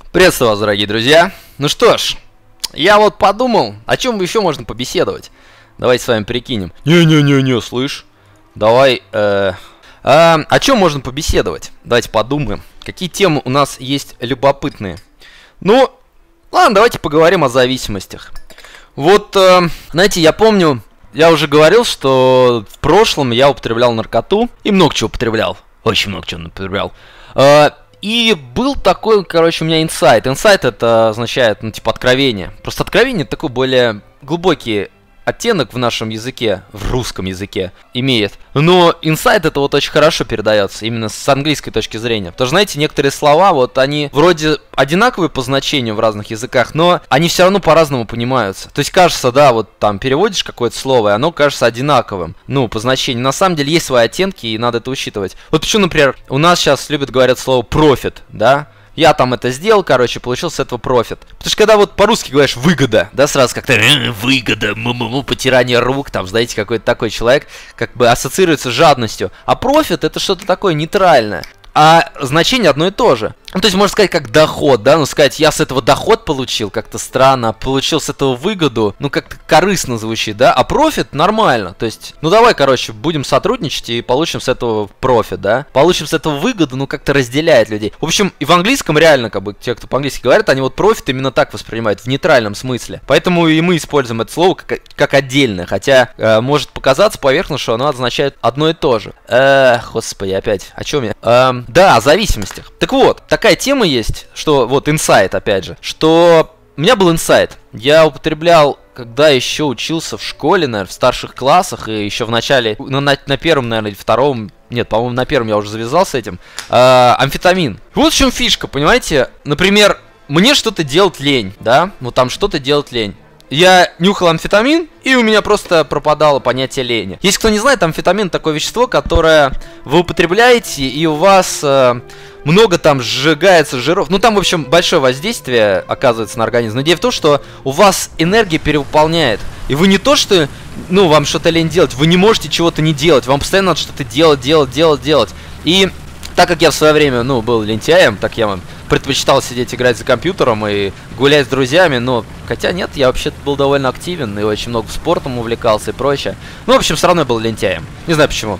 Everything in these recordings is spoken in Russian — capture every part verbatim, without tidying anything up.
Приветствую вас, дорогие друзья. Ну что ж, я вот подумал, о чем еще можно побеседовать. Давайте с вами прикинем. Не-не-не-не, слышь. Давай, э, э, о чем можно побеседовать? Давайте подумаем. Какие темы у нас есть любопытные? Ну, ладно, давайте поговорим о зависимостях. Вот, э, знаете, я помню, я уже говорил, что в прошлом я употреблял наркоту. И много чего употреблял. Очень много чего употреблял. Э, И был такой, короче, у меня инсайт. Инсайт это означает, ну, типа, откровение. Просто откровение такой более глубокий оттенок в нашем языке, в русском языке имеет. Но инсайт это вот очень хорошо передается, именно с английской точки зрения. Потому что, знаете, некоторые слова, вот они вроде одинаковые по значению в разных языках, но они все равно по-разному понимаются. То есть кажется, да, вот там переводишь какое-то слово, и оно кажется одинаковым, ну, по значению. На самом деле есть свои оттенки, и надо это учитывать. Вот почему, например, у нас сейчас любят говорят слово профит, да? Я там это сделал, короче, получил с этого профит. Потому что когда вот по-русски говоришь выгода, да, сразу как-то э, выгода, му-му-му, потирание рук, там, знаете, какой-то такой человек как бы ассоциируется с жадностью. А профит это что-то такое нейтральное. А значение одно и то же. Ну, то есть можно сказать как доход, да, ну сказать, я с этого доход получил, как-то странно, получил с этого выгоду, ну как-то корыстно звучит, да, а профит нормально, то есть, ну давай, короче, будем сотрудничать и получим с этого профит, да, получим с этого выгоду, ну как-то разделяет людей. В общем, и в английском реально, как бы, те, кто по-английски говорят, они вот профит именно так воспринимают, в нейтральном смысле, поэтому и мы используем это слово как, как отдельное, хотя э, может показаться поверхностно, что оно означает одно и то же. Эх, господи, опять, о чем я? Эм, да, о зависимостях. Так вот, такая тема есть, что вот инсайт, опять же, что у меня был инсайт. Я употреблял, когда еще учился в школе, наверное, в старших классах, и еще в начале, ну, на, на первом, наверное, или втором, нет, по-моему, на первом я уже завязал с этим, э, амфетамин. Вот в чем фишка, понимаете? Например, мне что-то делать лень, да? Вот там что-то делать лень. Я нюхал амфетамин, и у меня просто пропадало понятие лени. Если кто не знает, амфетамин такое вещество, которое вы употребляете, и у вас э, много там сжигается жиров. Ну там, в общем, большое воздействие оказывается на организм. Но идея в том, что у вас энергия перевыполняет. И вы не то, что, ну, вам что-то лень делать, вы не можете чего-то не делать. Вам постоянно надо что-то делать, делать, делать, делать. И так как я в свое время, ну, был лентяем, так я вам предпочитал сидеть играть за компьютером и гулять с друзьями, но хотя нет, я вообще-то был довольно активен и очень много спортом увлекался и прочее. Ну, в общем, все равно я был лентяем. Не знаю почему.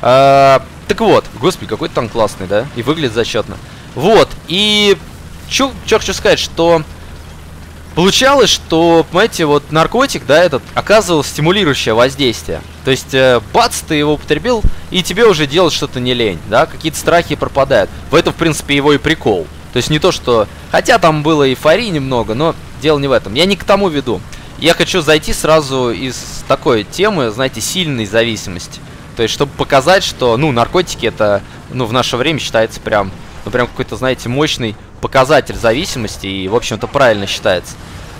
А, так вот, господи, какой танк классный, да? И выглядит зачетно. Вот, и чё, чё хочу сказать, что получалось, что, понимаете, вот наркотик, да, этот оказывал стимулирующее воздействие. То есть, э, бац, ты его употребил, и тебе уже делать что-то не лень, да, какие-то страхи пропадают. В этом, в принципе, его и прикол. То есть не то, что... Хотя там было эйфории немного, но дело не в этом. Я не к тому веду. Я хочу зайти сразу из такой темы, знаете, сильной зависимости. То есть, чтобы показать, что, ну, наркотики это, ну, в наше время считается прям, ну, прям какой-то, знаете, мощный показатель зависимости. И, в общем-то, правильно считается.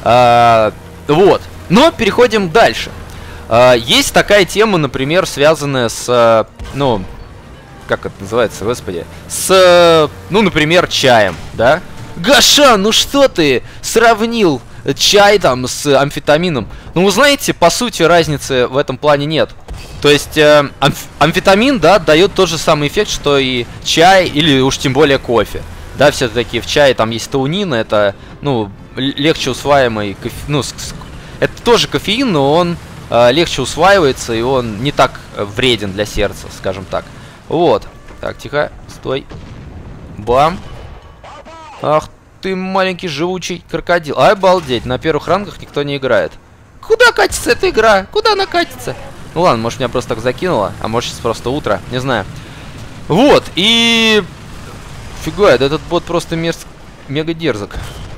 А, вот. Но переходим дальше. А, есть такая тема, например, связанная с, ну... Как это называется, господи? С, ну, например, чаем, да? Гашан, ну что ты сравнил чай там с амфетамином? Ну, вы знаете, по сути, разницы в этом плане нет. То есть, э, амф амфетамин, да, дает тот же самый эффект, что и чай, или уж тем более кофе. Да, все-таки в чае там есть таунин, это, ну, легче усваиваемый, кофе, ну, с, с, это тоже кофеин, но он э, легче усваивается, и он не так вреден для сердца, скажем так. Вот. Так, тихо. Стой. Бам. Ах ты маленький живучий крокодил. Ай, обалдеть. На первых рангах никто не играет. Куда катится эта игра? Куда она катится? Ну ладно, может меня просто так закинуло. А может сейчас просто утро. Не знаю. Вот. И... Фига, да этот бот просто мерз... мега дерзок.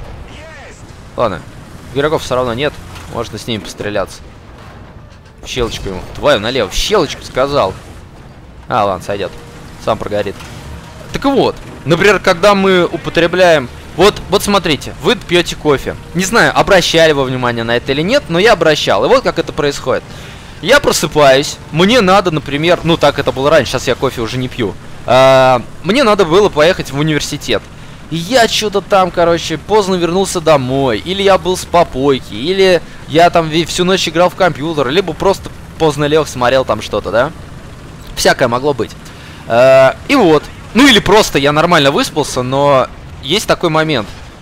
Ладно. Игроков все равно нет. Можно с ними постреляться. В щелочку ему. Твою налево. В щелочку сказал. А, ладно, сойдет. Сам прогорит. Так вот, например, когда мы употребляем... Вот, вот смотрите, вы пьете кофе. Не знаю, обращали вы внимание на это или нет, но я обращал. И вот как это происходит. Я просыпаюсь, мне надо, например... Ну, так это было раньше, сейчас я кофе уже не пью. А, мне надо было поехать в университет. И я что-то там, короче, поздно вернулся домой. Или я был с попойки. Или я там всю ночь играл в компьютер. Либо просто поздно лег, смотрел там что-то, да? Всякое могло быть. Э, и вот. Ну или просто я нормально выспался, но есть такой момент,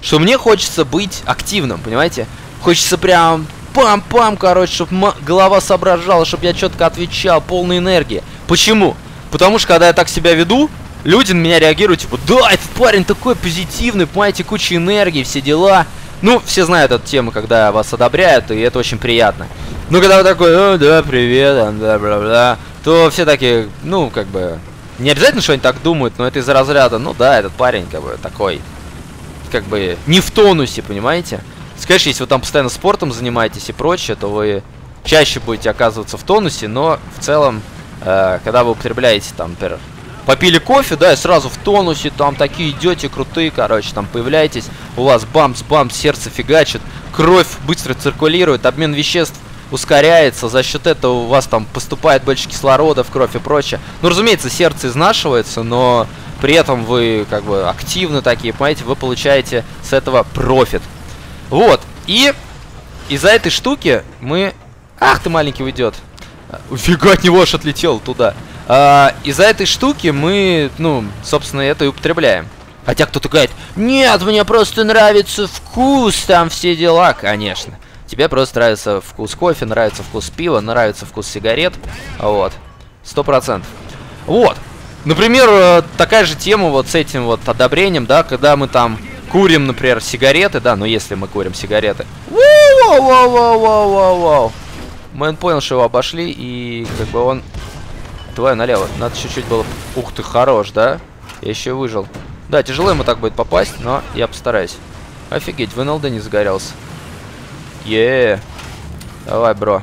что мне хочется быть активным, понимаете? Хочется прям пам-пам, короче, чтобы голова соображала, чтобы я четко отвечал, полной энергии. Почему? Потому что когда я так себя веду, люди на меня реагируют, типа, да, этот парень такой позитивный, понимаете, куча энергии, все дела. Ну, все знают эту тему, когда вас одобряют, и это очень приятно. Но когда вы такой, о, да, привет, бла-бла-бла, то все такие, ну, как бы, не обязательно, что они так думают, но это из-за разряда, ну да, этот парень, как бы, такой, как бы, не в тонусе, понимаете? Конечно, если вы там постоянно спортом занимаетесь и прочее, то вы чаще будете оказываться в тонусе, но в целом, э, когда вы употребляете, там, например, попили кофе, да, и сразу в тонусе, там, такие идете крутые, короче, там, появляетесь, у вас бамс-бамс, сердце фигачит, кровь быстро циркулирует, обмен веществ ускоряется, за счет этого у вас там поступает больше кислорода в кровь и прочее. Ну, разумеется, сердце изнашивается, но при этом вы, как бы, активны такие, понимаете, вы получаете с этого профит. Вот, и из-за этой штуки мы... Ах ты, маленький уйдет. Фига от него аж отлетел туда. А, из-за этой штуки мы, ну, собственно, это и употребляем. Хотя кто-то говорит, нет, мне просто нравится вкус, там все дела. Конечно. Тебе просто нравится вкус кофе, нравится вкус пива, нравится вкус сигарет. Вот. Сто процентов. Вот. Например, такая же тема вот с этим вот одобрением, да, когда мы там курим, например, сигареты, да, ну если мы курим сигареты. Воу-воу-воу-воу-воу-воу. Мэн понял, что его обошли, и как бы он... Твою налево. Надо чуть-чуть было... Ух ты, хорош, да? Я еще выжил. Да, тяжело ему так будет попасть, но я постараюсь. Офигеть, в эн эл дэ не загорелся. Еее. Давай, бро.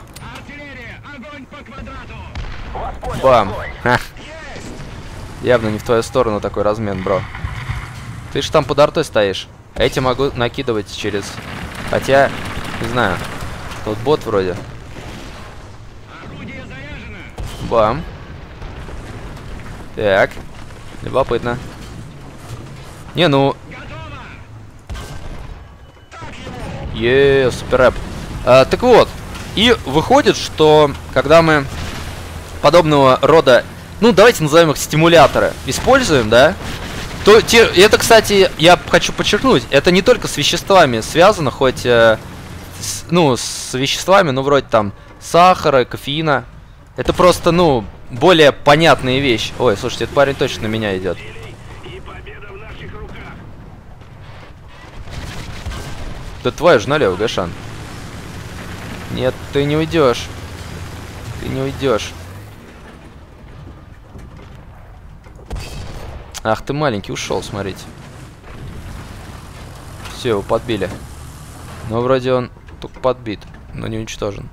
Бам. Ха. Явно не в твою сторону такой размен, бро. Ты ж там под артой стоишь. А эти могу накидывать через... Хотя, не знаю. Тут бот вроде. Бам. Так. Любопытно. Не, ну... Еее, супер рэп. А, так вот. И выходит, что когда мы подобного рода... Ну, давайте назовем их стимуляторы. Используем, да? То, те, это, кстати, я хочу подчеркнуть, это не только с веществами связано, хоть, э, с, ну, с веществами, ну, вроде там сахара, кофеина. Это просто, ну, более понятная вещь. Ой, слушайте, этот парень точно на меня идет. Да твою же налево, Гашан. Нет, ты не уйдешь. Ты не уйдешь. Ах ты маленький, ушел, смотрите. Все, его подбили. Но вроде он только подбит, но не уничтожен.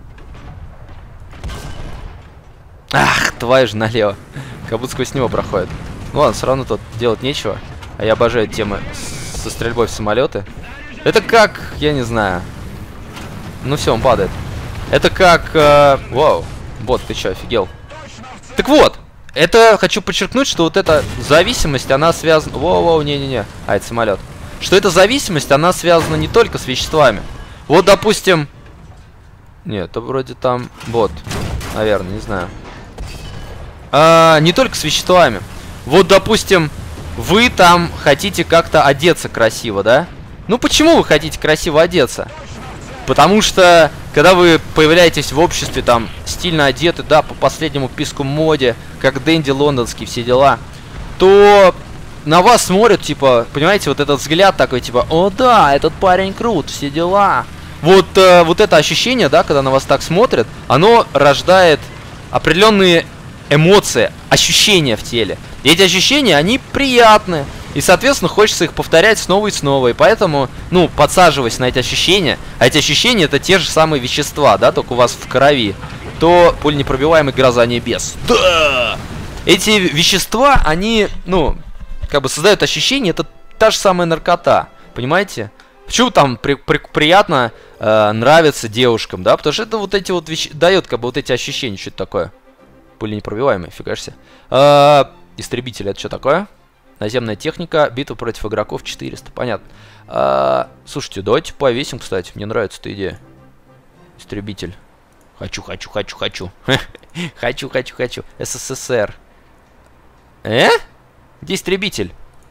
Ах, твою же налево. Как будто сквозь него проходит. Ну ладно, все равно тут делать нечего. А я обожаю темы со стрельбой в самолеты. Это как, я не знаю. Ну все, он падает. Это как... Э, вау, бот, ты че, офигел? Так вот. Это хочу подчеркнуть, что вот эта зависимость, она связана... Воу-воу, не-не-не. А, это самолет. Что эта зависимость, она связана не только с веществами. Вот, допустим... Нет, это вроде там бот. Наверное, не знаю. А, не только с веществами. Вот, допустим, вы там хотите как-то одеться красиво, да? Ну, почему вы хотите красиво одеться? Потому что, когда вы появляетесь в обществе, там, стильно одеты, да, по последнему писку моде, как Дэнди лондонский, все дела, то на вас смотрят, типа, понимаете, вот этот взгляд такой, типа, о да, этот парень крут, все дела. Вот, э, вот это ощущение, да, когда на вас так смотрят, оно рождает определенные эмоции, ощущения в теле. И эти ощущения, они приятные. И, соответственно, хочется их повторять снова и снова. И поэтому, ну, подсаживаясь на эти ощущения, а эти ощущения — это те же самые вещества, да, только у вас в крови, то пуленепробиваемый гроза небес. Да! Эти вещества, они, ну, как бы создают ощущение, это та же самая наркота, понимаете? Почему там при, при, приятно э, нравится девушкам, да? Потому что это вот эти вот вещи дает, как бы, вот эти ощущения. Что это такое? Пуленепробиваемый, фига себе. Э, истребитель, это что такое? Наземная техника, битва против игроков четыреста. Понятно. А, слушайте, давайте повесим, кстати. Мне нравится эта идея. Истребитель. Хочу, хочу, хочу, хочу. Хочу, хочу, хочу. СССР. Э? Где истребитель?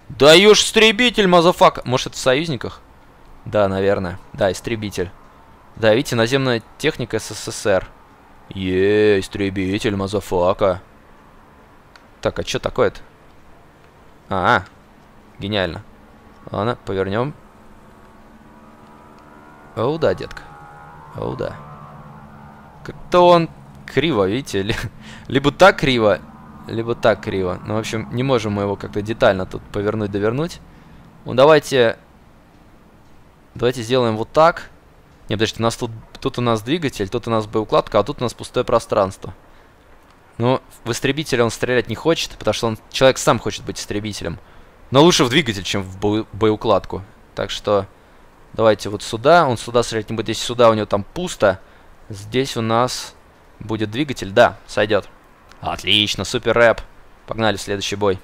Даешь истребитель, мазафака. Может, это в союзниках? Да, наверное. Да, истребитель. Да, видите, наземная техника СССР. Е, истребитель, мазафака. Так, а что такое-то? А, гениально. Ладно, повернем. Оу, да, детка. Оу, да. Как-то он криво, видите? Либо так криво, либо так криво. Ну, в общем, не можем мы его как-то детально тут повернуть, довернуть. Ну, давайте... Давайте сделаем вот так. Не, подождите, у нас тут, тут у нас двигатель, тут у нас боеукладка, а тут у нас пустое пространство. Ну, в истребителя он стрелять не хочет, потому что он, человек сам хочет быть истребителем. Но лучше в двигатель, чем в бо боеукладку. Так что давайте вот сюда. Он сюда стрелять не будет. Если сюда у него там пусто, здесь у нас будет двигатель. Да, сойдет. Отлично, супер рэп. Погнали в следующий бой.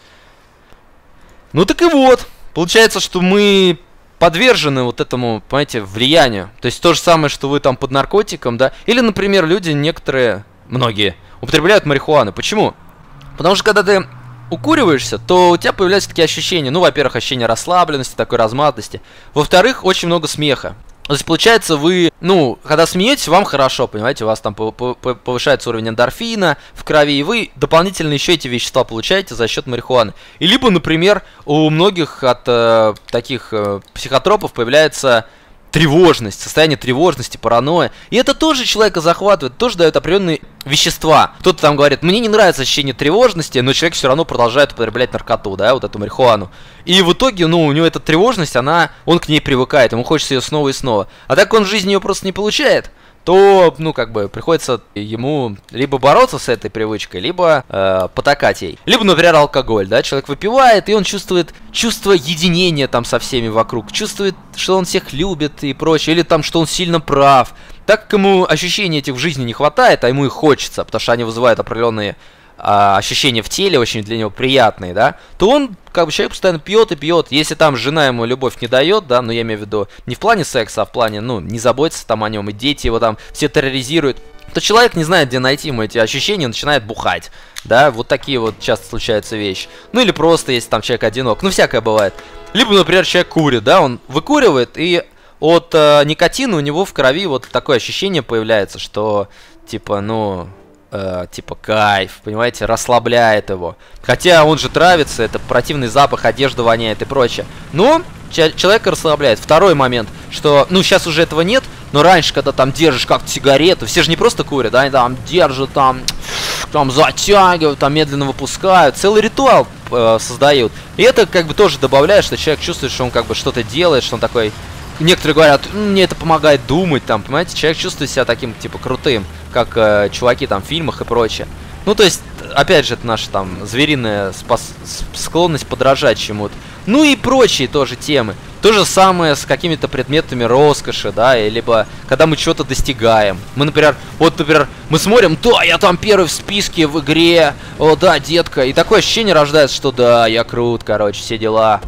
Ну так и вот. Получается, что мы подвержены вот этому, понимаете, влиянию. То есть то же самое, что вы там под наркотиком, да. Или, например, люди некоторые, многие, употребляют марихуану. Почему? Потому что когда ты укуриваешься, то у тебя появляются такие ощущения. Ну, во-первых, ощущение расслабленности, такой разматости. Во-вторых, очень много смеха. То есть, получается, вы, ну, когда смеетесь, вам хорошо, понимаете, у вас там повышается уровень эндорфина в крови, и вы дополнительно еще эти вещества получаете за счет марихуаны. И либо, например, у многих от э, таких э, психотропов появляется тревожность, состояние тревожности, паранойя. И это тоже человека захватывает, тоже дает определенные вещества. Кто-то там говорит, мне не нравится ощущение тревожности, но человек все равно продолжает употреблять наркоту, да, вот эту марихуану. И в итоге, ну, у него эта тревожность, она, он к ней привыкает, ему хочется ее снова и снова. А так он в жизни ее просто не получает, то, ну, как бы, приходится ему либо бороться с этой привычкой, либо э, потакать ей. Либо, например, алкоголь, да, человек выпивает, и он чувствует чувство единения там со всеми вокруг, чувствует, что он всех любит и прочее, или там, что он сильно прав. Так как ему ощущений этих в жизни не хватает, а ему их хочется, потому что они вызывают определенные а, ощущения в теле, очень для него приятные, да, то он, как бы, человек постоянно пьет и пьет. Если там жена ему любовь не дает, да, но я имею в виду не в плане секса, а в плане, ну, не заботиться там о нем, и дети его там все терроризируют, то человек не знает, где найти ему эти ощущения, начинает бухать, да, вот такие вот часто случаются вещи. Ну, или просто, если там человек одинок, ну, всякое бывает. Либо, например, человек курит, да, он выкуривает, и от э, никотина у него в крови вот такое ощущение появляется, что, типа, ну... Э, типа кайф, понимаете, расслабляет его. Хотя он же травится, это противный запах, одежда воняет и прочее. Но человека расслабляет. Второй момент, что, ну, сейчас уже этого нет, но раньше, когда там держишь как сигарету, все же не просто курят, да, они там держат, там, там затягивают, там медленно выпускают, целый ритуал э, создают. И это как бы тоже добавляет, что человек чувствует, что он как бы что-то делает, что он такой... Некоторые говорят, мне это помогает думать, там, понимаете, человек чувствует себя таким, типа, крутым, как э, чуваки там в фильмах и прочее. Ну, то есть, опять же, это наша там звериная спас склонность подражать чему-то. Ну и прочие тоже темы. То же самое с какими-то предметами роскоши, да, и либо когда мы чего-то достигаем. Мы, например, вот, например, мы смотрим, да, я там первый в списке в игре, о, да, детка. И такое ощущение рождается, что да, я крут, короче, все дела.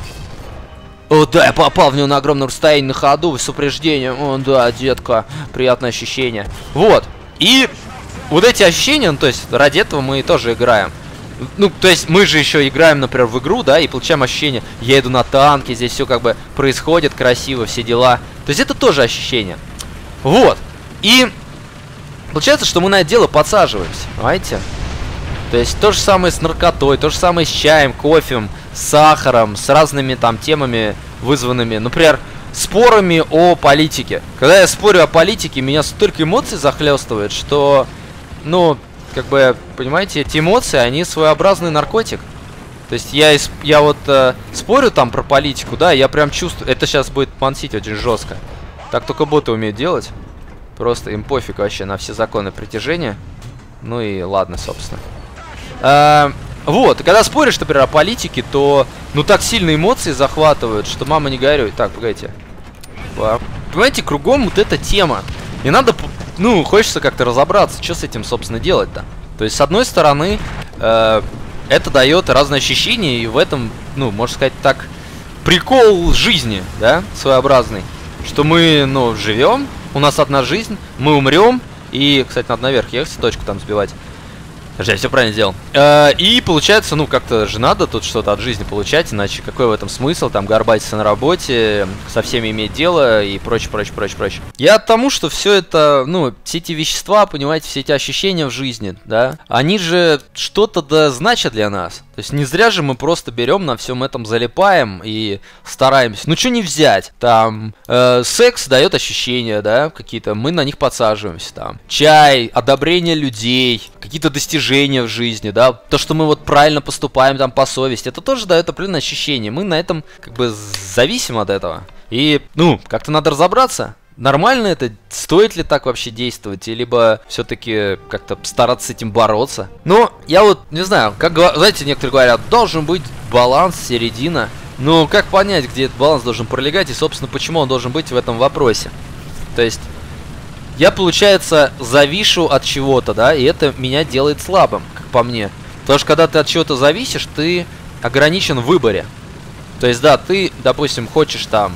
О, да, я попал в него на огромном расстоянии на ходу, с упреждением. О, да, детка, приятное ощущение. Вот. И вот эти ощущения, ну, то есть, ради этого мы тоже играем. Ну, то есть, мы же еще играем, например, в игру, да, и получаем ощущение, я иду на танке, здесь все как бы происходит красиво, все дела. То есть, это тоже ощущение. Вот. И получается, что мы на это дело подсаживаемся, понимаете? То есть, то же самое с наркотой, то же самое с чаем, кофем, с сахаром, с разными там темами, вызванными, например, спорами о политике. Когда я спорю о политике, меня столько эмоций захлестывает, что, ну, как бы, понимаете, эти эмоции, они своеобразный наркотик. То есть я, я вот э, спорю там про политику, да, я прям чувствую, это сейчас будет мансить очень жестко. Так только боты умеют делать. Просто им пофиг вообще на все законы притяжения. Ну и ладно, собственно. Э, вот, и когда споришь, например, о политике, то, ну, так сильно эмоции захватывают, что мама не горюй. Так, погодите. Понимаете, кругом вот эта тема. И надо, ну, хочется как-то разобраться, что с этим, собственно, делать-то. То есть, с одной стороны, э, это дает разные ощущения, и в этом, ну, можно сказать так, прикол жизни, да, своеобразный. Что мы, ну, живем, у нас одна жизнь, мы умрем, и, кстати, надо наверх ехать, точку там сбивать. Подожди, я все правильно сделал. Э, и получается, ну, как-то же надо тут что-то от жизни получать, иначе какой в этом смысл, там, горбатиться на работе, со всеми иметь дело и прочее, прочее, прочее, прочее. Я от тому, что все это, ну, все эти вещества, понимаете, все эти ощущения в жизни, да, они же что-то да значат для нас. То есть не зря же мы просто берем, на всем этом залипаем и стараемся. Ну, что не взять? Там, э, секс дает ощущения, да, какие-то, мы на них подсаживаемся, там. Чай, одобрение людей, какие-то достижения в жизни, да, то, что мы вот правильно поступаем там по совести, это тоже дает определенное ощущение. Мы на этом как бы зависим от этого. И, ну, как-то надо разобраться. Нормально это? Стоит ли так вообще действовать? И либо все-таки как-то стараться с этим бороться? Ну, я вот не знаю, как, знаете, некоторые говорят, должен быть баланс, середина. Ну, как понять, где этот баланс должен пролегать и, собственно, почему он должен быть в этом вопросе? То есть, я, получается, завишу от чего-то, да, и это меня делает слабым, как по мне. Потому что, когда ты от чего-то зависишь, ты ограничен в выборе. То есть, да, ты, допустим, хочешь там...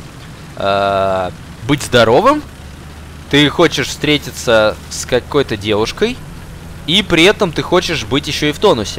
Э быть здоровым, ты хочешь встретиться с какой-то девушкой, и при этом ты хочешь быть еще и в тонусе.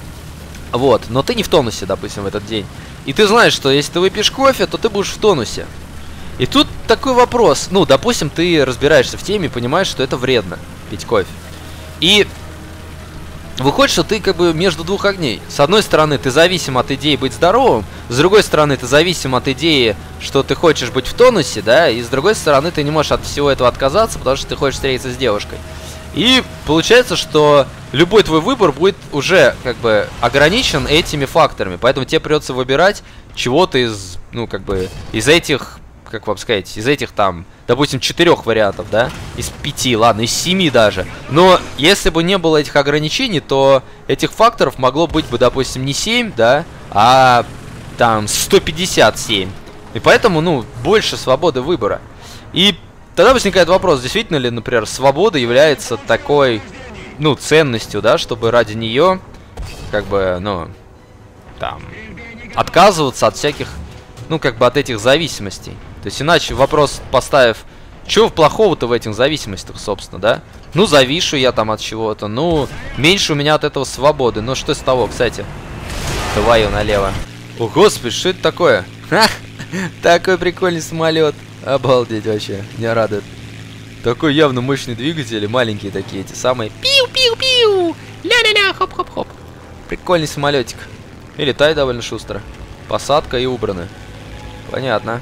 Вот, но ты не в тонусе, допустим, в этот день. И ты знаешь, что если ты выпьешь кофе, то ты будешь в тонусе. И тут такой вопрос. Ну, допустим, ты разбираешься в теме и понимаешь, что это вредно пить кофе. И выходит, что ты как бы между двух огней. С одной стороны, ты зависим от идеи быть здоровым, с другой стороны, ты зависим от идеи, что ты хочешь быть в тонусе, да, и с другой стороны, ты не можешь от всего этого отказаться, потому что ты хочешь встретиться с девушкой. И получается, что любой твой выбор будет уже как бы ограничен этими факторами, поэтому тебе придется выбирать чего-то из, ну, как бы, из этих, как вам сказать, из этих там, допустим, четырех вариантов, да, из пяти, ладно, из семи даже. Но если бы не было этих ограничений, то этих факторов могло быть бы, допустим, не семь, да, а там сто пятьдесят семь. И поэтому, ну, больше свободы выбора. И тогда возникает вопрос, действительно ли, например, свобода является такой, ну, ценностью, да, чтобы ради нее, как бы, ну, там, отказываться от всяких, ну, как бы от этих зависимостей. То есть, иначе вопрос поставив, чего плохого-то в этих зависимостях, собственно, да? Ну, завишу я там от чего-то, ну, меньше у меня от этого свободы. Ну, что с того, кстати? Твою налево. О, господи, что это такое? Ха! Такой прикольный самолет. Обалдеть вообще, меня радует. Такой явно мощный двигатель, маленькие такие, эти самые. Пиу-пиу-пиу! Ля-ля-ля, хоп-хоп-хоп. Прикольный самолетик. И летает довольно шустро. Посадка и убраны. Понятно.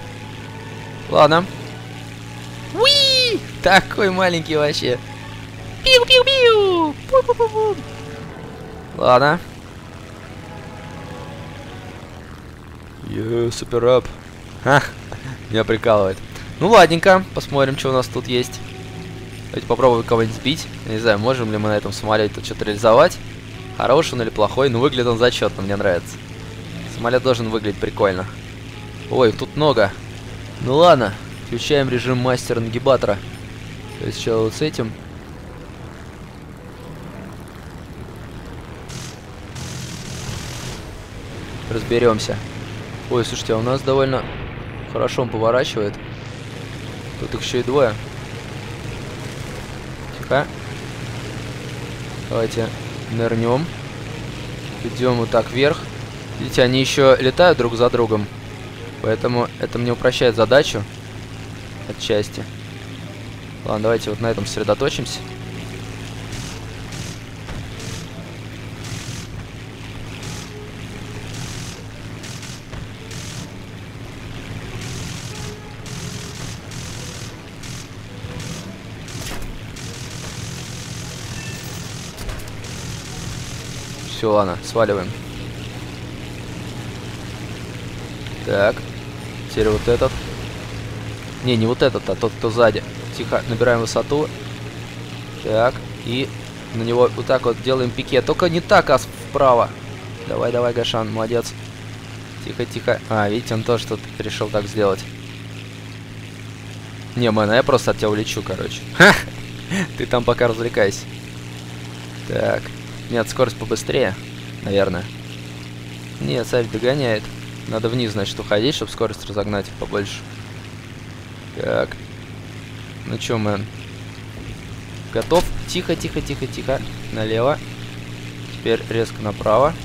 Ладно. Уи! Такой маленький вообще. Пиу-пиу-пиу! Пу-пу-пу-пу! Ладно. Е, суперап. Ха, меня прикалывает. Ну ладненько, посмотрим, что у нас тут есть. Давайте попробуем кого-нибудь сбить. Я не знаю, можем ли мы на этом самолете тут что-то реализовать. Хороший он или плохой, но выглядит он зачетно, мне нравится. Самолет должен выглядеть прикольно. Ой, тут много. Ну ладно, включаем режим мастера нагибатора. То есть что вот с этим. Разберемся. Ой, слушайте, а у нас довольно хорошо он поворачивает. Тут их еще и двое. Тихо. Давайте нырнем. Идем вот так вверх. Видите, они еще летают друг за другом. Поэтому это мне упрощает задачу. Отчасти. Ладно, давайте вот на этом сосредоточимся. Все, ладно, сваливаем. Так. Теперь вот этот. Не, не вот этот, а тот, кто сзади. Тихо, набираем высоту. Так, и на него вот так вот делаем пике. Только не так, а вправо. Давай, давай, Гашан, молодец. Тихо, тихо. А, видите, он тоже тут решил так сделать. Не, мэн, я просто от тебя улечу, короче. Ха! Ты там пока развлекайся. Так. Нет, скорость побыстрее, наверное. Нет, царь догоняет. Надо вниз, значит, уходить, чтобы скорость разогнать побольше. Так. Ну чё, мэн? Готов? Тихо, тихо, тихо, тихо. Налево. Теперь резко направо.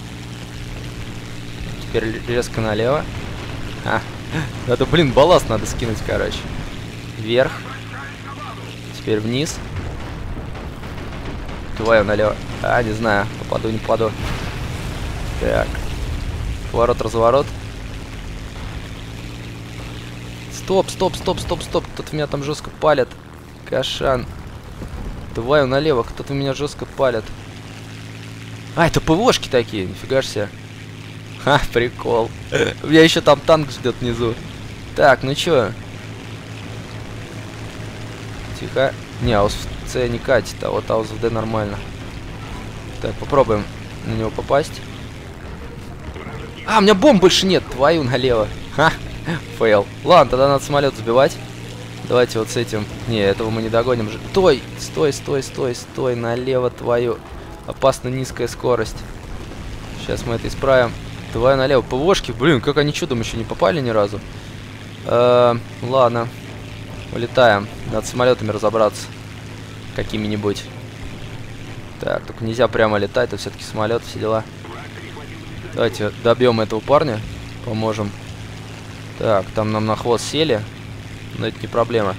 Теперь резко налево. А, это, блин, балласт надо скинуть, короче. Вверх. Теперь вниз. Твою налево. А, не знаю, попаду, не попаду. Так. Поворот, разворот. Стоп, стоп, стоп, стоп, стоп. Кто-то меня там жестко палит. Кашан. Твою налево, кто-то меня жестко палит. А, это ПВОшки такие, нифига ж себе. Ха, прикол. У меня еще там танк ждет внизу. Так, ну чё? Тихо. Не, аус в С не катит, а вот аус в Д нормально. Так, попробуем на него попасть. А, у меня бомб больше нет, твою налево. Ха, фейл. Ладно, тогда надо самолет сбивать. Давайте вот с этим. Не, этого мы не догоним же. Стой, стой, стой, стой, стой, налево твою. Опасно низкая скорость. Сейчас мы это исправим. Твою налево. ПВОшки, блин, как они чудом еще не попали ни разу. Э -э, ладно. Улетаем. Надо с самолетами разобраться. Какими-нибудь. Так, только нельзя прямо летать, это все-таки самолет, все дела. Давайте добьем этого парня. Поможем. Так, там нам на хвост сели. Но это не проблема.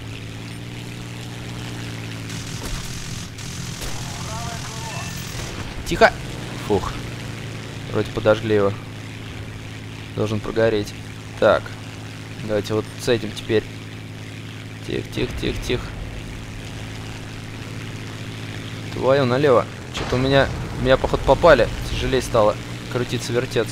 Тихо! Фух. Вроде подожгли его. Должен прогореть. Так. Давайте вот с этим теперь. Тихо, тихо, тихо, тихо. Твою налево. Что-то у меня... Меня, походу, попали. Тяжелее стало крутиться, вертеться.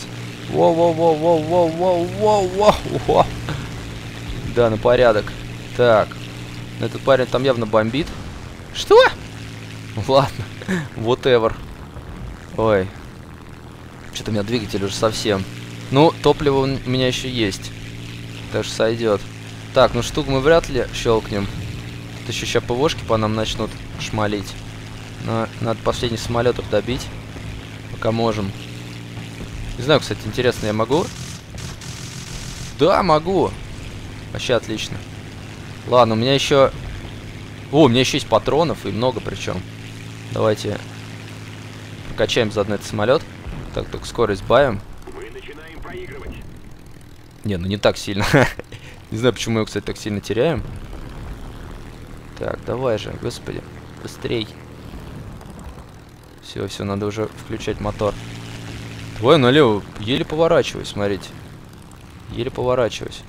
Воу-воу-воу-воу-воу-воу-воу-воу. Да, на порядок. Так. Этот парень там явно бомбит. Что? Ладно. Whatever. Ой. Что-то у меня двигатель уже совсем. Ну, топливо у меня еще есть. Так что сойдет. Так, ну штук мы вряд ли щелкнем. Тут еще сейчас ПВОшки по нам начнут шмалить. Но надо последних самолетов добить. Пока можем. Не знаю, кстати, интересно, я могу? Да, могу. Вообще отлично. Ладно, у меня еще... О, у меня еще есть патронов, и много причем. Давайте прокачаем заодно этот самолет. Так, только скорость сбавим. Мы начинаем проигрывать. Не, ну не так сильно. Не знаю, почему мы его, кстати, так сильно теряем. Так, давай же, господи. Быстрей. Все, все, надо уже включать мотор. Твой налево, еле поворачиваюсь, смотрите. Еле поворачиваюсь.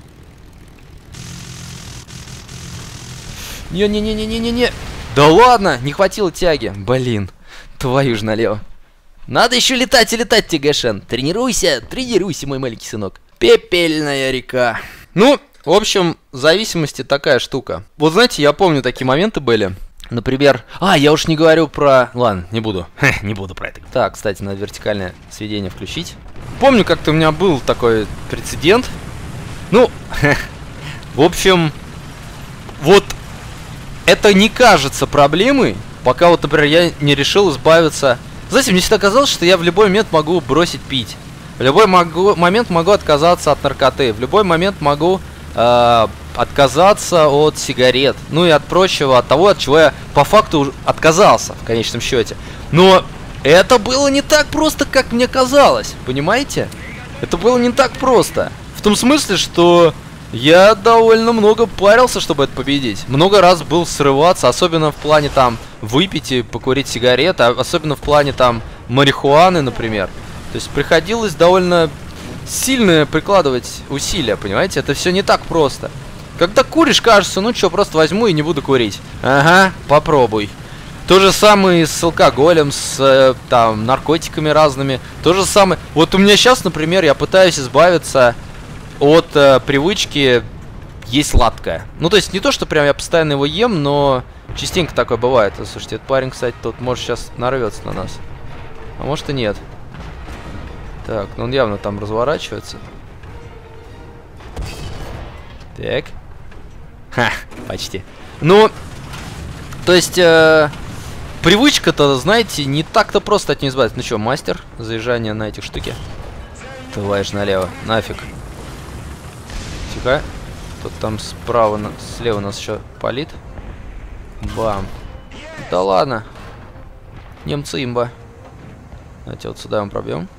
Не-не-не-не-не-не-не. Да ладно, не хватило тяги. Блин, твою ж налево. Надо еще летать и летать, Тигашен. Тренируйся, тренируйся, мой маленький сынок. Пепельная река. Ну, в общем, зависимости такая штука. Вот знаете, я помню, такие моменты были. Например... А, я уж не говорю про... Ладно, не буду. Не буду про это. Так, кстати, надо вертикальное сведение включить. Помню, как-то у меня был такой прецедент. Ну, в общем, вот это не кажется проблемой, пока вот, например, я не решил избавиться... Знаете, мне всегда казалось, что я в любой момент могу бросить пить. В любой могу, момент могу отказаться от наркоты. В любой момент могу э, отказаться от сигарет. Ну и от прочего, от того, от чего я по факту отказался, в конечном счете. Но это было не так просто, как мне казалось. Понимаете? Это было не так просто. В том смысле, что я довольно много парился, чтобы это победить. Много раз был срываться, особенно в плане там выпить и покурить сигареты, а особенно в плане там марихуаны, например. То есть приходилось довольно сильно прикладывать усилия, понимаете? Это все не так просто. Когда куришь, кажется, ну что, просто возьму и не буду курить. Ага, попробуй. То же самое и с алкоголем, с э, там наркотиками разными. То же самое. Вот у меня сейчас, например, я пытаюсь избавиться от э, привычки есть сладкое. Ну, то есть не то, что прям я постоянно его ем, но частенько такое бывает. Слушайте, этот парень, кстати, тут может сейчас нарвется на нас. А может и нет. Так, ну он явно там разворачивается. Так. Ха, почти. Ну, то есть, э, привычка-то, знаете, не так-то просто от нее избавиться. Ну что, мастер, заезжание на эти штуки. Твоя ж налево, нафиг. Тихо. Тут там справа, слева нас еще палит. Бам. Да ладно. Немцы имба. Давайте вот сюда мы пробьем.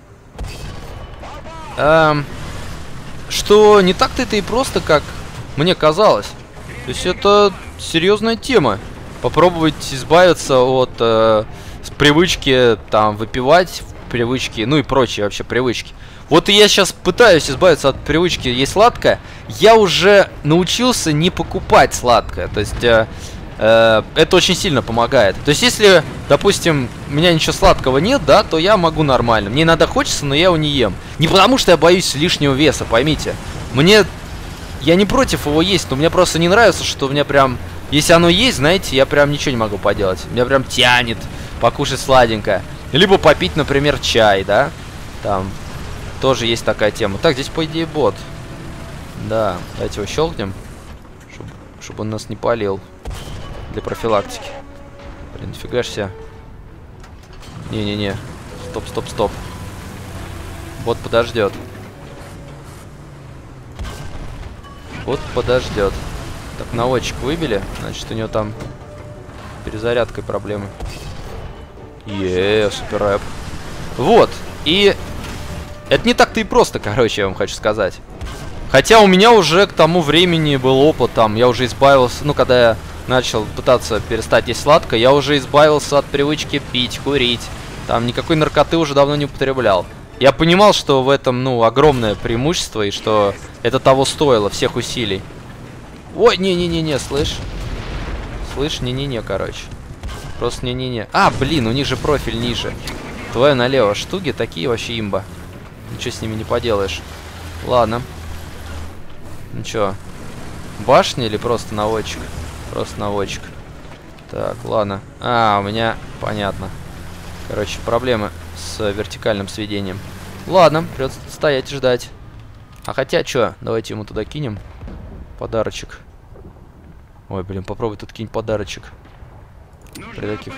Эм, что не так-то это и просто, как мне казалось. То есть это серьезная тема. Попробовать избавиться от э, привычки там выпивать, привычки, ну и прочие вообще привычки. Вот и я сейчас пытаюсь избавиться от привычки есть сладкое. Я уже научился не покупать сладкое. То есть э, э, это очень сильно помогает. То есть если, допустим, у меня ничего сладкого нет, да, то я могу нормально. Мне иногда хочется, но я его не ем. Не потому что я боюсь лишнего веса, поймите. Мне... Я не против его есть, но мне просто не нравится, что у меня прям... Если оно есть, знаете, я прям ничего не могу поделать. Меня прям тянет покушать сладенькое. Либо попить, например, чай, да. Там... Тоже есть такая тема. Так, здесь, по идее, бот. Да, давайте его щелкнем. Чтобы, чтобы он нас не палил. Для профилактики. Блин, нифига ж себе. Не-не-не. Стоп, стоп, стоп. Бот подождет. Бот подождет. Так, наводчик выбили. Значит, у него там перезарядкой проблемы. Еее, супер рэп. Вот. И... Это не так-то и просто, короче, я вам хочу сказать. Хотя у меня уже к тому времени был опыт, там, я уже избавился, ну, когда я начал пытаться перестать есть сладкое, я уже избавился от привычки пить, курить. Там, никакой наркоты уже давно не употреблял. Я понимал, что в этом, ну, огромное преимущество, и что это того стоило, всех усилий. Ой, не-не-не-не, слышь? Слышь, не-не-не, короче. Просто не-не-не. А, блин, у них же профиль ниже. Твою налево, штуки такие вообще имба. Ничего с ними не поделаешь. Ладно. Ну чё, башня или просто наводчик? Просто наводчик. Так, ладно. А, у меня... Понятно. Короче, проблемы с вертикальным сведением. Ладно, придется стоять и ждать. А хотя, чё, давайте ему туда кинем. Подарочек. Ой, блин, попробуй тут кинь подарочек. При таких...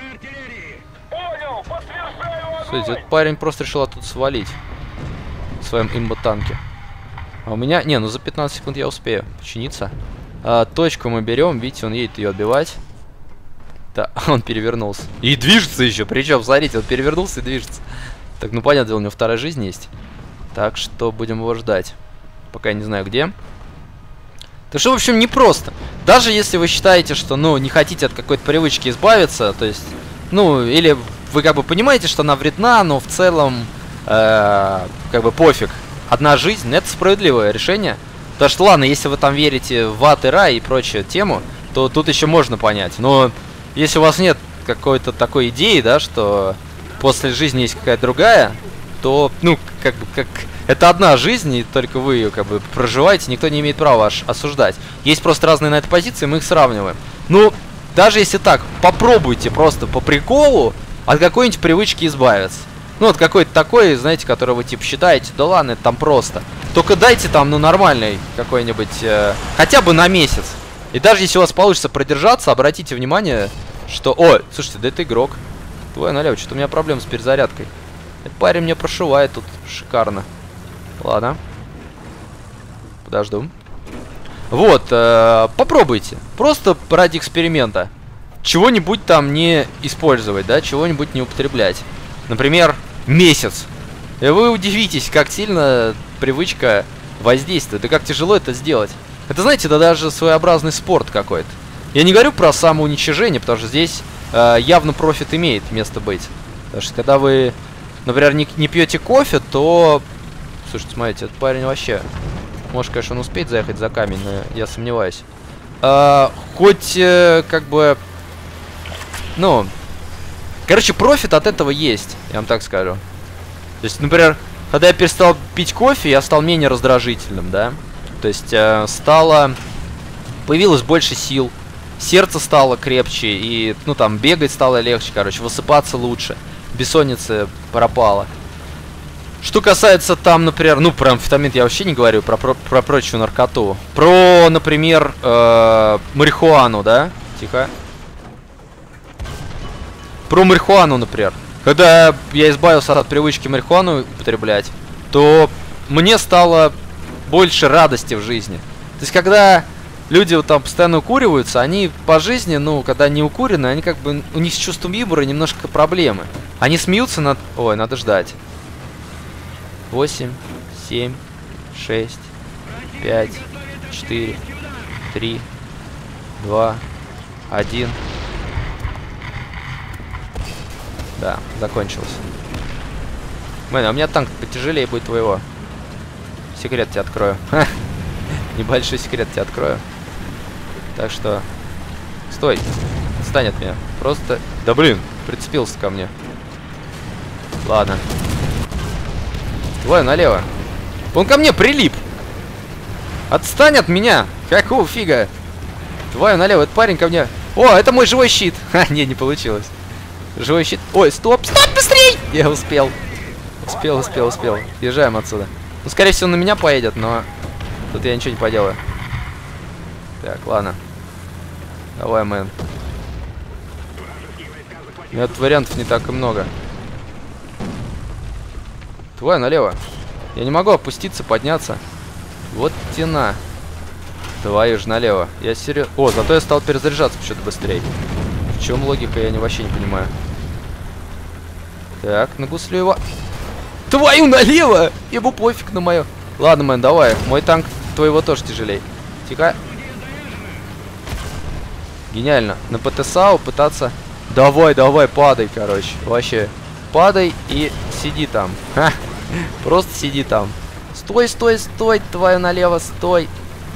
Слушайте, этот парень просто решил оттуда свалить. В своем имбо-танке. А у меня... Не, ну за пятнадцать секунд я успею чиниться. А, точку мы берем. Видите, он едет ее отбивать. Да, он перевернулся. И движется еще. Причем, смотрите, он перевернулся и движется. Так, ну понятно, у него вторая жизнь есть. Так что будем его ждать. Пока я не знаю где. Так что, в общем, непросто. Даже если вы считаете, что, ну, не хотите от какой-то привычки избавиться, то есть, ну, или вы как бы понимаете, что она вредна, но в целом, э, как бы пофиг. Одна жизнь, это справедливое решение. Потому что, ладно, если вы там верите в ад и рай и прочую тему, то тут еще можно понять. Но если у вас нет какой-то такой идеи, да, что после жизни есть какая-то другая, то, ну, как бы, как... Это одна жизнь, и только вы ее, как бы, проживаете, никто не имеет права аж осуждать. Есть просто разные на это позиции, мы их сравниваем. Ну, даже если так, попробуйте просто по приколу от какой-нибудь привычки избавиться. Ну, от какой-то такой, знаете, которую вы, типа, считаете, да ладно, это там просто. Только дайте там, ну, нормальный какой-нибудь, э, хотя бы на месяц. И даже если у вас получится продержаться, обратите внимание, что... О, слушайте, да это игрок. Твой налево, что-то у меня проблема с перезарядкой. Этот парень мне прошивает тут шикарно. Ладно. Подожду. Вот, э, попробуйте. Просто ради эксперимента. Чего-нибудь там не использовать, да, чего-нибудь не употреблять. Например, месяц. И вы удивитесь, как сильно привычка воздействует, и как тяжело это сделать. Это, знаете, это даже своеобразный спорт какой-то. Я не говорю про самоуничижение, потому что здесь э, явно профит имеет место быть. Потому что когда вы, например, не, не пьете кофе, то... Слушайте, смотрите, этот парень вообще... Может, конечно, он успеет заехать за камень, но я сомневаюсь. А, хоть, э, как бы... Ну... Короче, профит от этого есть, я вам так скажу. То есть, например, когда я перестал пить кофе, я стал менее раздражительным, да? То есть, э, стало... Появилось больше сил. Сердце стало крепче, и, ну, там, бегать стало легче, короче, высыпаться лучше. Бессонница пропала. Что касается там, например, ну, про амфетамин я вообще не говорю, про, про, про прочую наркоту. Про, например, э, марихуану, да? Тихо. Про марихуану, например. Когда я избавился от привычки марихуану употреблять, то мне стало больше радости в жизни. То есть, когда люди вот там постоянно укуриваются, они по жизни, ну, когда они укурены, они как бы, у них с чувством юмора немножко проблемы. Они смеются над... Ой, надо ждать. восемь, семь, шесть, пять, четыре, три, два, один. Да, закончилось. Мэн, а у меня танк потяжелее будет твоего. Секрет тебе открою. Небольшой секрет тебе открою. Так что... Стой. Отстань от меня. Просто... Да блин, прицепился ко мне. Ладно. Давай налево. Он ко мне прилип. Отстань от меня. Какого фига? Твою налево. Этот парень ко мне... О, это мой живой щит. Ха, не, не получилось. Живой щит. Ой, стоп, стоп, быстрей! Я успел. Успел, успел, успел. Езжаем отсюда. Ну, скорее всего, на меня поедет, но... Тут я ничего не поделаю. Так, ладно. Давай, мэн. У меня тут вариантов не так и много. Твой налево. Я не могу опуститься, подняться. Вот тена. Твою же налево. Я серьезно... О, зато я стал перезаряжаться что-то быстрее. В чем логика, я не, вообще не понимаю. Так, нагуслю его. Твою налево! Ему пофиг на мое. Ладно, мэн, давай. Мой танк твоего тоже тяжелей. Тихо. Гениально. На ПТСАУ пытаться... Давай, давай, падай, короче. Вообще. Падай и сиди там. Ха. Просто сиди там. Стой, стой, стой, твою налево, стой.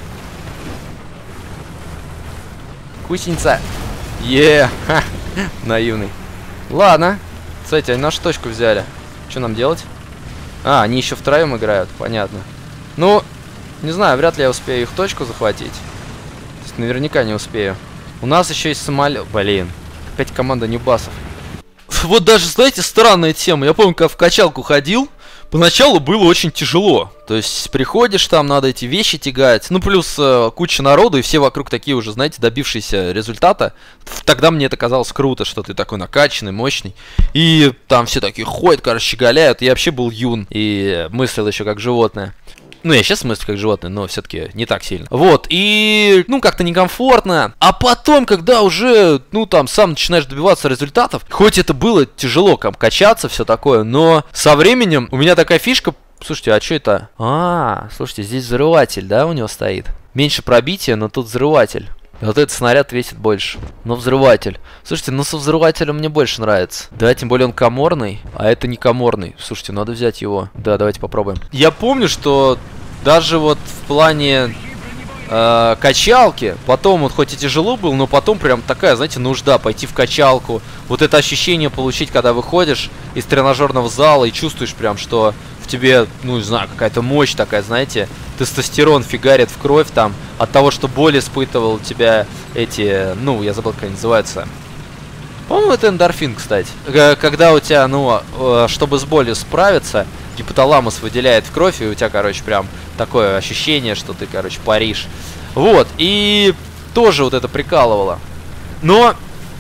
Гусеница. Е, yeah. Наивный. Ладно. Кстати, они нашу точку взяли. Что нам делать? А, они еще втроем играют, понятно. Ну, не знаю, вряд ли я успею их точку захватить. То есть наверняка не успею. У нас еще есть самолет. Блин, опять команда ньюбасов. Вот даже, знаете, странная тема. Я помню, когда в качалку ходил, поначалу было очень тяжело. То есть приходишь, там надо эти вещи тягать. Ну, плюс э, куча народу, и все вокруг такие уже, знаете, добившиеся результата. Тогда мне это казалось круто, что ты такой накачанный, мощный. И там все такие ходят, короче, щеголяют. Я вообще был юн и мыслил еще как животное. Ну, я сейчас мыслю как животное, но все-таки не так сильно. Вот, и, ну, как-то некомфортно. А потом, когда уже, ну, там, сам начинаешь добиваться результатов, хоть это было тяжело, там, качаться, все такое, но со временем у меня такая фишка... Слушайте, а что это? А, слушайте, здесь взрыватель, да, у него стоит? Меньше пробития, но тут взрыватель. И вот этот снаряд весит больше. Но взрыватель. Слушайте, ну со взрывателем мне больше нравится. Да, тем более он каморный, а это не каморный. Слушайте, надо взять его. Да, давайте попробуем. Я помню, что даже вот в плане э, качалки, потом вот хоть и тяжело было, но потом прям такая, знаете, нужда пойти в качалку. Вот это ощущение получить, когда выходишь из тренажерного зала и чувствуешь прям, что в тебе, ну не знаю, какая-то мощь такая, знаете, тестостерон фигарит в кровь там, от того, что боль испытывал у тебя эти, ну, я забыл, как они называются. По-моему, это эндорфин, кстати. Когда у тебя, ну, чтобы с болью справиться, гипоталамус выделяет в кровь, и у тебя, короче, прям такое ощущение, что ты, короче, паришь. Вот, и тоже вот это прикалывало. Но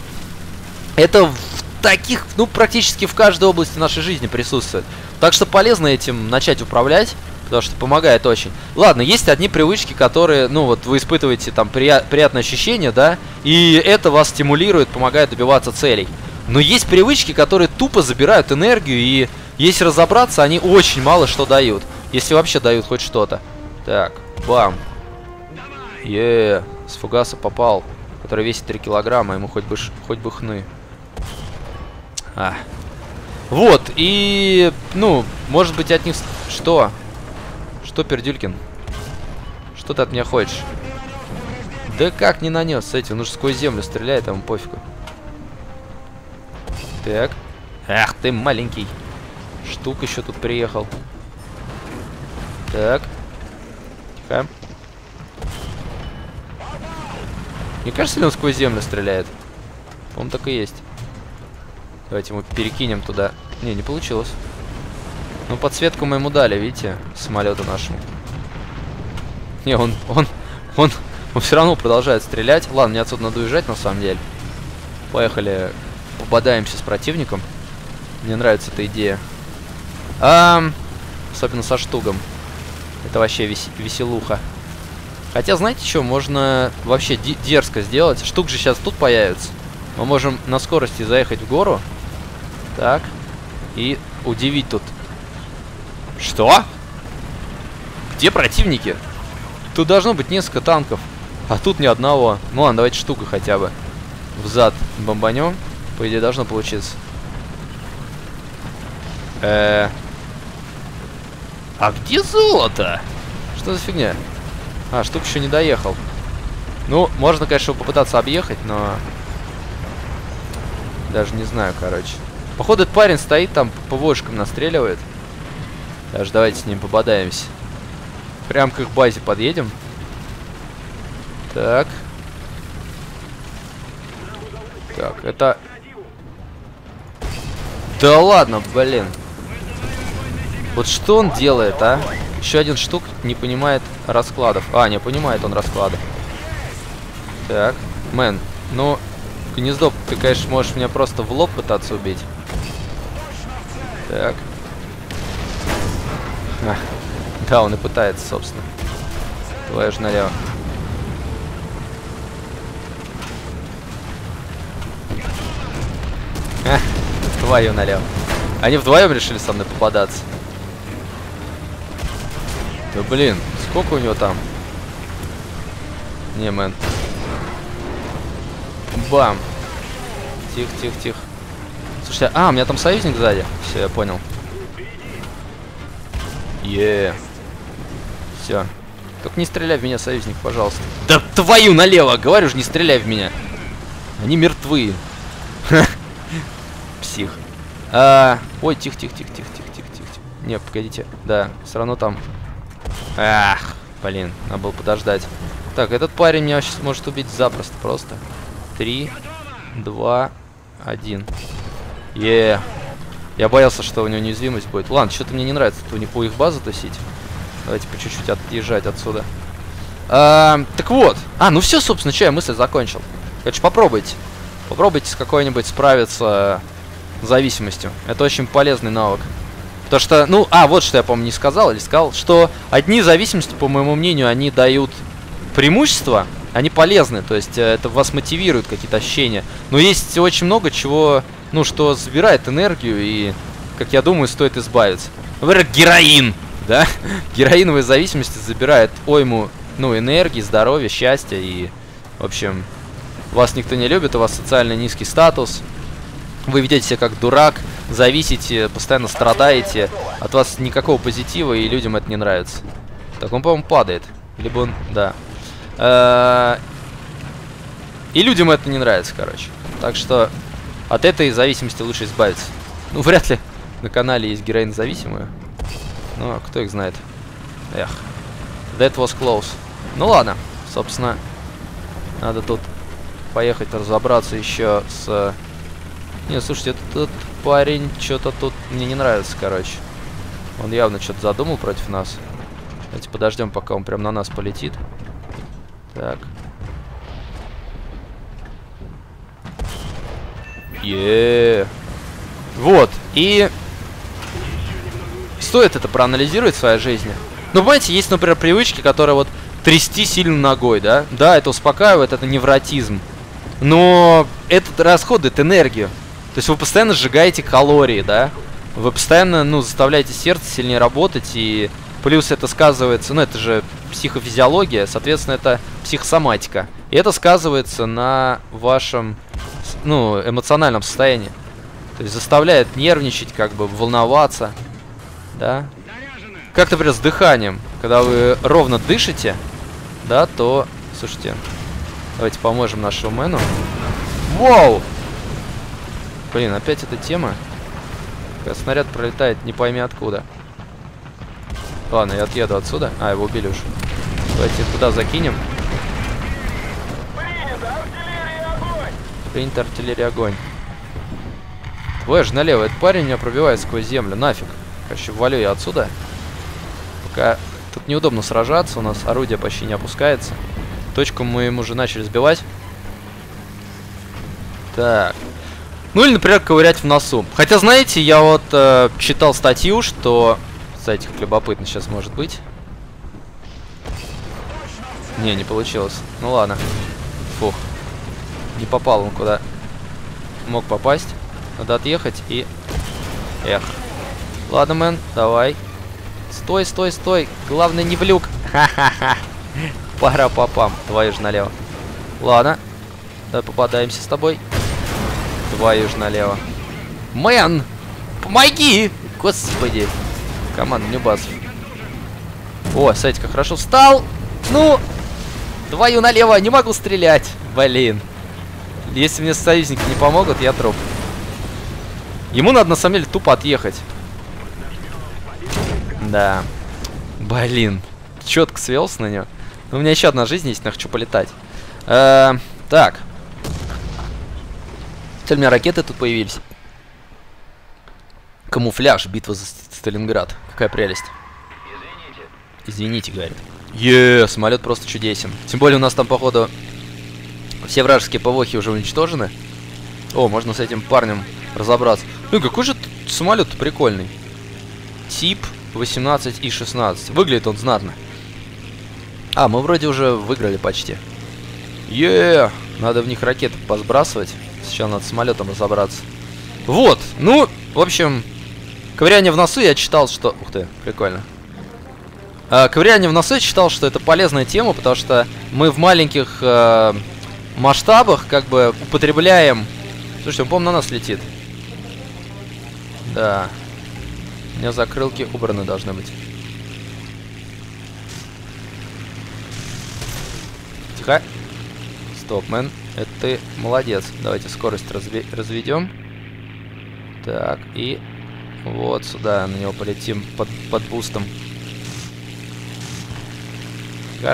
это в таких, ну, практически в каждой области нашей жизни присутствует. Так что полезно этим начать управлять, потому что помогает очень. Ладно, есть одни привычки, которые, ну, вот вы испытываете там прия приятное ощущение, да, и это вас стимулирует, помогает добиваться целей. Но есть привычки, которые тупо забирают энергию, и если разобраться, они очень мало что дают. Если вообще дают хоть что-то. Так, бам. Еее, с фугаса попал, который весит три килограмма, ему хоть бы, хоть бы хны. А. Вот, и, ну, может быть от них... Что? Что, Пердюлькин? Что ты от меня хочешь? Да как не нанес с этим? Ну же сквозь землю стреляет, ему пофигу. Так. Ах ты маленький. Штук еще тут приехал. Так. Тихо. Не кажется ли он сквозь землю стреляет? Он так и есть. Давайте мы перекинем туда. Не, не получилось. Ну, подсветку мы ему дали, видите, самолету нашему. Не, он, он, он, он все равно продолжает стрелять. Ладно, мне отсюда надо уезжать, на самом деле. Поехали, попадаемся с противником. Мне нравится эта идея. А, особенно со штугом. Это вообще вес, веселуха. Хотя, знаете что, можно вообще дерзко сделать. Штук же сейчас тут появится. Мы можем на скорости заехать в гору. Так. И удивить тут. Что? Где противники? Тут должно быть несколько танков. А тут ни одного. Ну ладно, давайте штука хотя бы. Взад бомбанем. По идее должно получиться. Э-э А где золото? Что за фигня? А, штука еще не доехал. Ну, можно, конечно, попытаться объехать, но... Даже не знаю, короче. Походу, этот парень стоит там, по ПВОшкам настреливает. Даже давайте с ним пободаемся. Прям к их базе подъедем. Так. Так, это... Да ладно, блин. Вот что он делает, а? Еще один штук не понимает раскладов. А, не понимает он раскладов. Так, мэн, ну, гнездо, ты, конечно, можешь меня просто в лоб пытаться убить. Так. А, да, он и пытается, собственно. Твою же налево. А, твою налево. Они вдвоем решили со мной попадаться. Да блин, сколько у него там? Не, мэн. Бам. Тихо, тихо, тихо. Слушайте, а, у меня там союзник сзади. Все, я понял. Е. Все. Только не стреляй в меня, союзник, пожалуйста. Да твою налево! Говорю же, не стреляй в меня. Они мертвы. Псих. А, ой, тихо, тихо, тихо, тихо, тихо, тихо, тихо. Не, погодите. Да, все равно там. Ах, блин, надо было подождать. Так, этот парень меня сейчас может убить запросто, просто. Три, два, один. Е. Я боялся, что у него неуязвимость будет. Ладно, что-то мне не нравится, тут у них по их базу тусить. Давайте по чуть-чуть отъезжать отсюда. А, так вот. А, ну все, собственно, что я мысль закончил. Короче, попробуйте. Попробуйте с какой-нибудь справиться с зависимостью. Это очень полезный навык. Потому что, ну, а, вот что я, по-моему, не сказал, или сказал, что одни зависимости, по моему мнению, они дают преимущество, они полезны, то есть это вас мотивирует, какие-то ощущения. Но есть очень много чего, ну, что забирает энергию и, как я думаю, стоит избавиться. Например, героин, да? Героиновая зависимость забирает ойму, ну, энергии, здоровья, счастья и, в общем, вас никто не любит, у вас социально низкий статус. Вы ведете себя как дурак, зависите, постоянно страдаете, от вас никакого позитива, и людям это не нравится. Так, он, по-моему, падает. Либо он... Да. И людям это не нравится, короче. Так что от этой зависимости лучше избавиться. Ну, вряд ли на канале есть героинозависимые. Ну, кто их знает. Эх. That was close. Ну, ладно. Собственно, надо тут поехать разобраться еще с... Не, слушайте, этот парень что-то тут мне не нравится, короче. Он явно что-то задумал против нас. Давайте подождем, пока он прям на нас полетит. Так. Еее. Вот. И стоит это проанализировать в своей жизни. Ну, понимаете, есть, например, привычки, которые вот трясти сильно ногой, да? Да, это успокаивает, это невротизм. Но это расходует энергию. То есть вы постоянно сжигаете калории, да? Вы постоянно, ну, заставляете сердце сильнее работать, и плюс это сказывается, ну, это же психофизиология, соответственно, это психосоматика. И это сказывается на вашем, ну, эмоциональном состоянии. То есть заставляет нервничать, как бы, волноваться, да? Как, например, с дыханием. Когда вы ровно дышите, да, то... Слушайте, давайте поможем нашему мэну. Вау! Блин, опять эта тема. Когда снаряд пролетает не пойми откуда. Ладно, я отъеду отсюда. А, его убили уже. Давайте туда закинем. Принято, артиллерия, огонь. Твой же налево. Этот парень меня пробивает сквозь землю. Нафиг. Короче, валю я отсюда. Пока тут неудобно сражаться. У нас орудие почти не опускается. Точку мы ему уже начали сбивать. Так. Ну или, например, ковырять в носу. Хотя, знаете, я вот э, читал статью, что... Кстати, как любопытно сейчас может быть. Не, не получилось. Ну ладно. Фух. Не попал он куда мог попасть. Надо отъехать и... Эх. Ладно, мэн, давай. Стой, стой, стой. Главное, не в люк. Ха-ха-ха. Пара попам. Твою же налево. Ладно. Давай попадаемся с тобой. Твою же налево. Мэн! Помоги! Господи. Команда Ньюбас. О, смотрите, как хорошо встал. Ну, твою налево. Не могу стрелять. Блин. Если мне союзники не помогут, я труп. Ему надо на самом деле тупо отъехать. Да. Блин. Четко свелся на него. Но у меня еще одна жизнь есть, но я хочу полетать. Э-э- так. Теперь у меня ракеты тут появились. Камуфляж. Битва за Сталинград. Какая прелесть. Извините, говорит. Еее, самолет просто чудесен. Тем более у нас там, походу, все вражеские ПВОхи уже уничтожены. О, можно с этим парнем разобраться. Ну, какой же самолет прикольный. Тип восемнадцать и шестнадцать. Выглядит он знатно. А, мы вроде уже выиграли почти. Еее, надо в них ракеты посбрасывать. Сейчас надо с самолетом разобраться. Вот, ну, в общем, ковыряние в носу я читал, что... Ух ты, прикольно. А, ковыряние в носу я читал, что это полезная тема, потому что мы в маленьких э, масштабах как бы употребляем... Слушайте, он, по-моему, на нас летит. Да. У меня закрылки убраны должны быть. Тихо. Стоп, мэн. Это ты молодец. Давайте скорость разве разведем. Так, и вот сюда на него полетим под, под бустом. Тихо.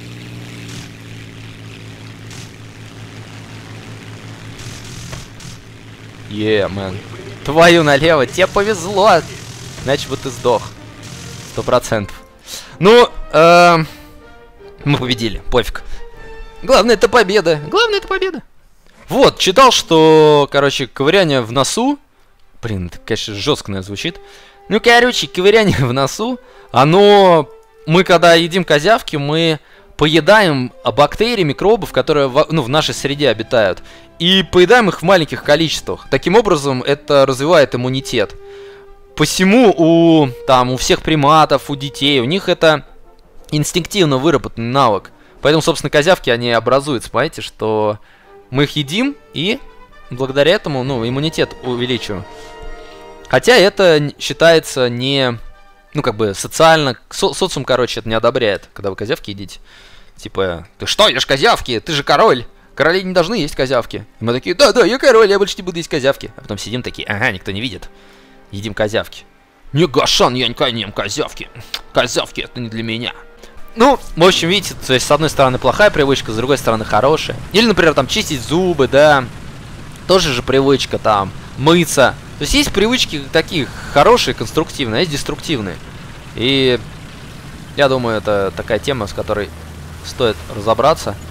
Е, мэн. Твою налево, тебе повезло. Иначе бы ты сдох. Сто процентов. Ну, э, мы победили, пофиг. Главное, это победа. Главное, это победа. Вот, читал, что, короче, ковыряние в носу... Блин, это, конечно, жестко, наверное, звучит. Ну, короче, ковыряние в носу, оно... Мы, когда едим козявки, мы поедаем бактерии, микробов, которые в, ну, в нашей среде обитают. И поедаем их в маленьких количествах. Таким образом, это развивает иммунитет. Посему у, там, у всех приматов, у детей, у них это инстинктивно выработанный навык. Поэтому, собственно, козявки, они образуются, понимаете, что мы их едим и благодаря этому, ну, иммунитет увеличиваем. Хотя это считается не, ну, как бы, социально, со социум, короче, это не одобряет, когда вы козявки едите. Типа, ты что, ешь козявки? Ты же король! Короли не должны есть козявки. И мы такие, да-да, я король, я больше не буду есть козявки. А потом сидим такие, ага, никто не видит. Едим козявки. Не, Гашан, я никогда не ем козявки. Козявки, это не для меня. Ну, в общем, видите, то есть с одной стороны плохая привычка, с другой стороны хорошая. Или, например, там чистить зубы, да. Тоже же привычка там, мыться. То есть есть привычки такие хорошие, конструктивные, а есть деструктивные. И я думаю, это такая тема, с которой стоит разобраться.